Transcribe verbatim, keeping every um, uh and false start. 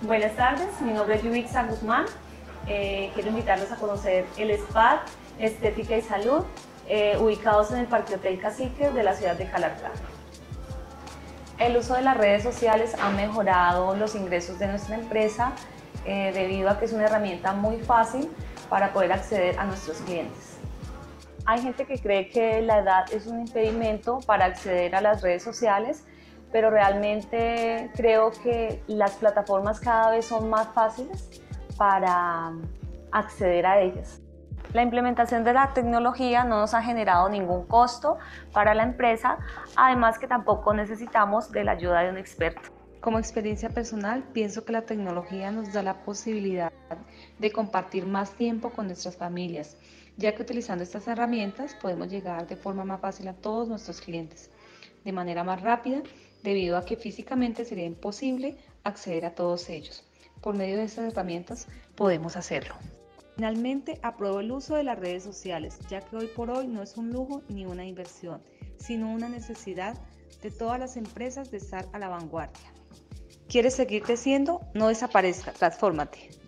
Buenas tardes, mi nombre es Yubixa Guzmán. Eh, quiero invitarlos a conocer el Spa Estética y Salud, eh, ubicados en el Parque Hotel Caciques de la ciudad de Calarcá. El uso de las redes sociales ha mejorado los ingresos de nuestra empresa eh, debido a que es una herramienta muy fácil para poder acceder a nuestros clientes. Hay gente que cree que la edad es un impedimento para acceder a las redes sociales, pero realmente creo que las plataformas cada vez son más fáciles para acceder a ellas. La implementación de la tecnología no nos ha generado ningún costo para la empresa, además que tampoco necesitamos de la ayuda de un experto. Como experiencia personal, pienso que la tecnología nos da la posibilidad de compartir más tiempo con nuestras familias, ya que utilizando estas herramientas podemos llegar de forma más fácil a todos nuestros clientes, de manera más rápida, debido a que físicamente sería imposible acceder a todos ellos. Por medio de estas herramientas podemos hacerlo. Finalmente, apruebo el uso de las redes sociales, ya que hoy por hoy no es un lujo ni una inversión, sino una necesidad de todas las empresas de estar a la vanguardia. ¿Quieres seguir creciendo? No desaparezca, transfórmate.